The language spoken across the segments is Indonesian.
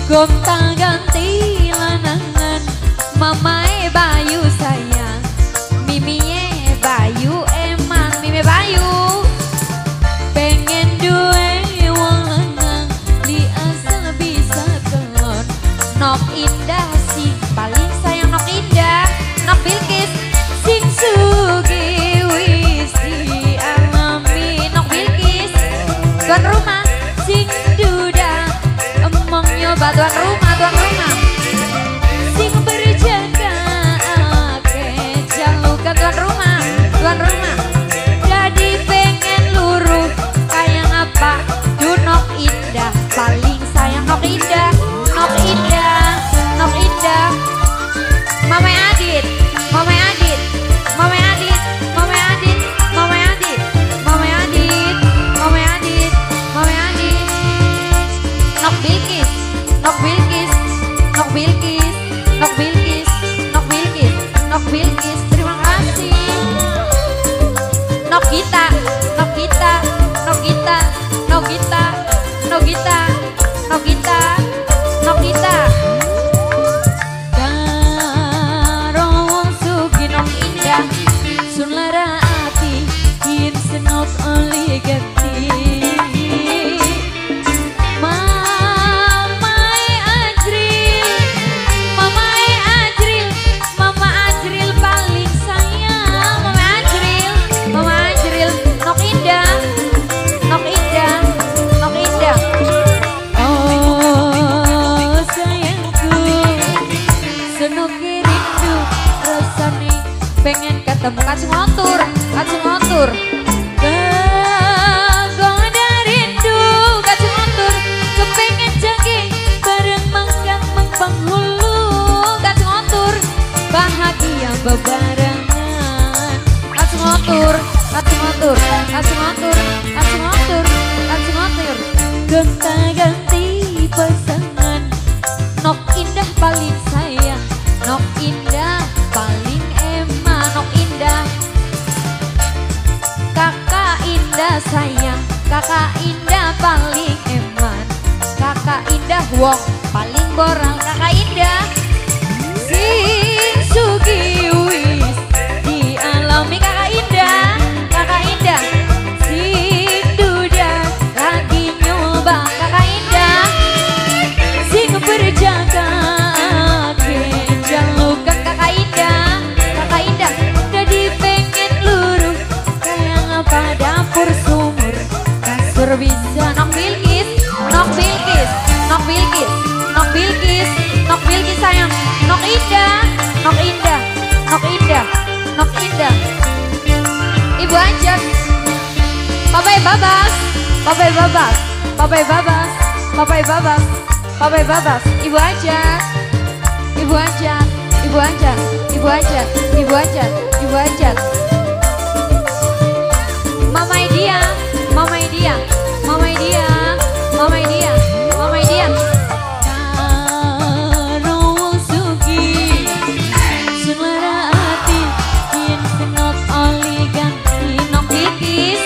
gonta ganti lanangan, mamae Bayu sayang, mimie Bayu eman, mimi Bayu pengen duwe wong lanang di asal bisa kelon. Nok Indah sing paling sayang, Nok Indah, Nok Bilkis sing sugih wis dialami. Nok Bilkis tuan rumah sing duda emong nyoba tuan rumah sing berjaga ake jalukan tuan rumah jadi pengen luruh kayak apa du Nok Indah paling sayang. Nok Indah Mama Adit Nok Bilkis, terima kasih. Nok Gita karo wong sugih Nok Indah sun lara ati yen senok oli ganti. Pengen ketemu kacung otur goda rindu kacung otur kepengen jagi bareng manggang penghulu kacung otur bahagia bebarengan kacung otur gonta ganti pasangan. Nok Indah paling sayang, Nok Indah paling eman, Nok Indah Kakak Indah sayang, Kakak Indah paling eman, Kakak Indah wong paling boral, Kakak Indah sing sugih wis dialami. Kakak Indah sing duda lagi nyoba, Kakak Indah sing berjaga jalukan Kakak Indah jadi pengen luruh kayak apa dapur sumur kasur bisa. Nok Bilkis sayang, Nok Indah Ibu Ajat Papai Babas Ibu Ajat Mama Idia karo wong sugih sun lara ati yen senok oli ganti. Nok Bilkis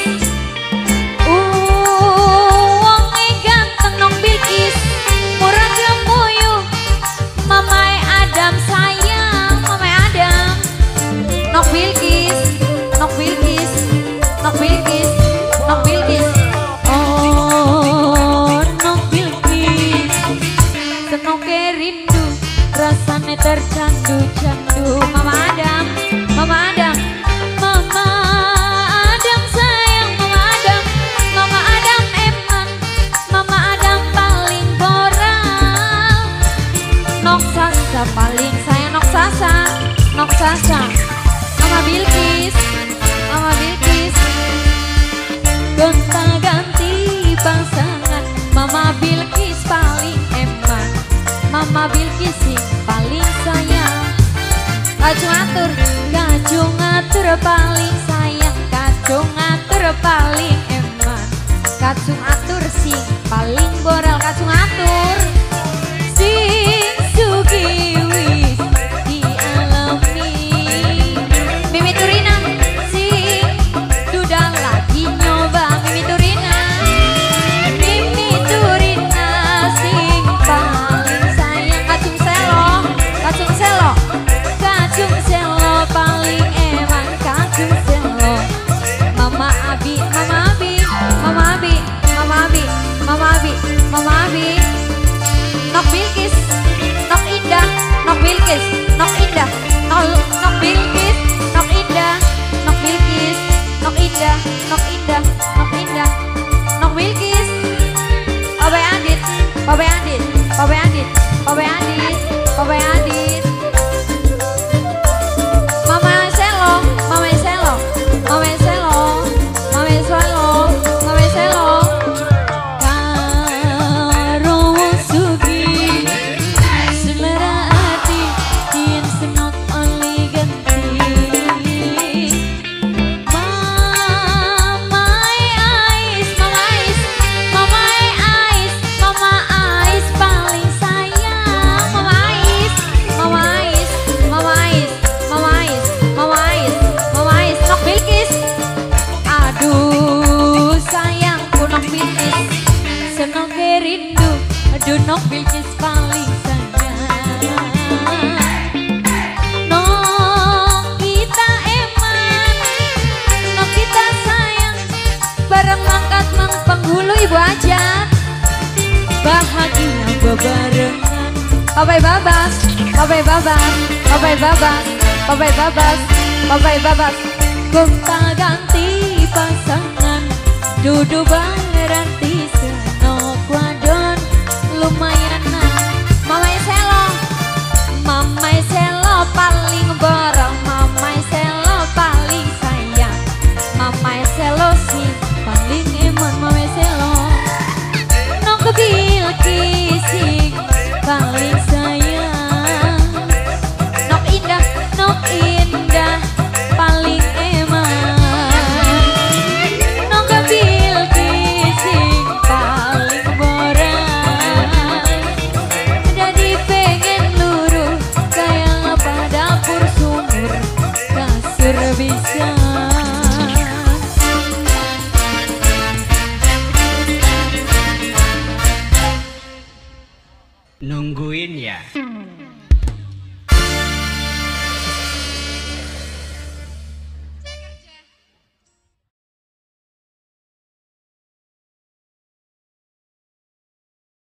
wonge ganteng, Nok Bilkis murah gemuyu, Mamae Adam sayang, Mamae Adam. Nok Bilkis senoke rindu rasane tercandu-candu. Mama Adam sayang, Mama Adam eman, Mama Adam paling boral. Nok Sasa paling sayang, Nok Sasa Mama Bilkis gonta ganti pasangan. Mama Bilkis paling eman, Mama Bilkis sing paling sayang. Kacung atur paling sayang, kacung atur paling eman, kacung atur sing paling boral, kacung atur sing sugih wis dialami. Mimi Turina sing duda lagi nyoba, Mimi Turina sing paling Bilkis, Nok Indah, Nok Bilkis, Nok Indah, Nok Bilkis, Nok Indah, Nok Indah, Nok Indah, Nok Bilkis, Obe Adit, Obe Adit, Obe Adit, Obe Adit, Obe Adit, Mama Selo, Mama Selo, Mama Selo, Mama Selo, Mama Selo, karo sugi, selera hati, yen senok oli ganti. Mama Ais, Mama Ais, Mama Ais, Mama Ais paling sayang. Mama Ais, Mama Ais, Mama Ais, Mama Ais, Mama Ais, Mama Ais, Nok Bilkis. Aduh sayangku Nok Bilkis, senok rindu. Aduh Nok Bilkis paling sayang. Nok kita eman, Nok kita sayang. Bareng mangkat mang penghulu ibu aja, bahagia bebarengan. Papai babas, papai babas, papai babas, papai babas, papai babas. Gonta ganti pasangan, duduk berarti senok wadon lumayanan. Mamai Selo, Mamai Selo paling borong, Mamai Selo paling sayang, Mamai Selo sih paling eman. Mamai Selo, Nok Bilkis sih paling sayang, Nok Indah, Nok Indah paling eman, Nok Bilkis sih paling boran. Jadi pengen luruh kayak pada dapur sumur kasur bisa. Nungguin ya.